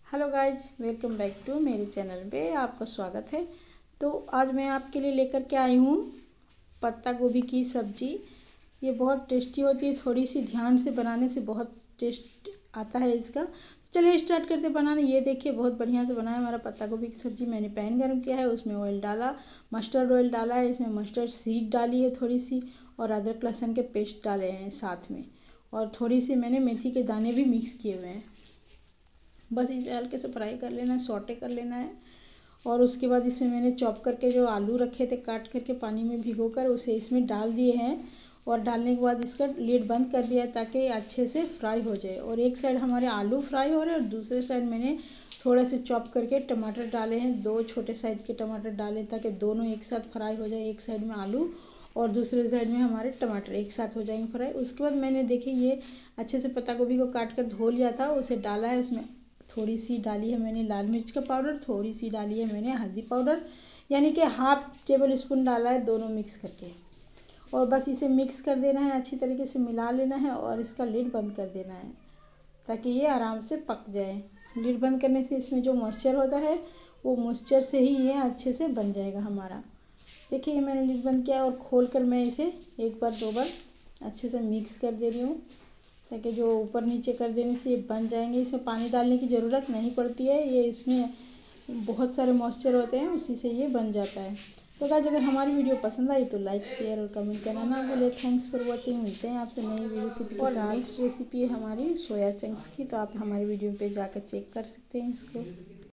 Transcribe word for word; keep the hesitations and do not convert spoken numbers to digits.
Hello guys, welcome back to मेरे channel पे आपका स्वागत है। तो आज मैं आपके लिए लेकर के आई हूँ पत्ता गोभी की सब्जी। ये बहुत टेस्टी होती है, थोड़ी सी ध्यान से बनाने से बहुत टेस्ट आता है इसका। चलिए स्टार्ट करते बनाने। ये देखिए बहुत बढ़िया से बना है हमारा पत्ता गोभी की सब्जी। मैंने पैन गर्म किया है, उसमें ऑयल डाला, मस्टर्ड ऑयल डाला है, इसमें मस्टर्ड सीड डाली है थोड़ी सी, और अदरक लहसुन के पेस्ट डाले हैं साथ में, और थोड़ी सी मैंने मेथी के दाने भी मिक्स किए हुए हैं। बस इसे हल्के से फ्राई कर लेना है, सौटे कर लेना है। और उसके बाद इसमें मैंने चॉप करके जो आलू रखे थे काट करके पानी में भिगोकर, उसे इसमें डाल दिए हैं। और डालने के बाद इसका लिड बंद कर दिया है ताकि अच्छे से फ्राई हो जाए। और एक साइड हमारे आलू फ्राई हो रहे हैं और दूसरे साइड मैंने थोड़े से चॉप करके टमाटर डाले हैं, दो छोटे साइज के टमाटर डाले ताकि दोनों एक साथ फ्राई हो जाए। एक साइड में आलू और दूसरे साइड में हमारे टमाटर एक साथ हो जाएंगे फ्राई। उसके बाद मैंने देखिए ये अच्छे से पत्ता गोभी को काट कर धो लिया था, उसे डाला है। उसमें थोड़ी सी डाली है मैंने लाल मिर्च का पाउडर, थोड़ी सी डाली है मैंने हल्दी पाउडर, यानी कि हाफ टेबल स्पून डाला है, दोनों मिक्स करके। और बस इसे मिक्स कर देना है, अच्छी तरीके से मिला लेना है और इसका लिड बंद कर देना है ताकि ये आराम से पक जाए। लिड बंद करने से इसमें जो मॉइस्चर होता है वो मॉइस्चर से ही ये अच्छे से बन जाएगा हमारा। देखिए ये मैंने लिड बंद किया और खोल कर मैं इसे एक बार दो बार अच्छे से मिक्स कर दे रही हूँ ताकि जो ऊपर नीचे कर देने से ये बन जाएंगे। इसमें पानी डालने की ज़रूरत नहीं पड़ती है, ये इसमें बहुत सारे मॉइस्चर होते हैं, उसी से ये बन जाता है। तो गाइस अगर हमारी वीडियो पसंद आई तो लाइक शेयर और कमेंट करना ना भूले। Thanks for watching. मिलते हैं आपसे नई रेसिपी के साथ। नेक्स्ट रेसिपी है हमारी सोया चंक्स की, तो आप हमारी वीडियो पे जाकर चेक कर सकते हैं इसको।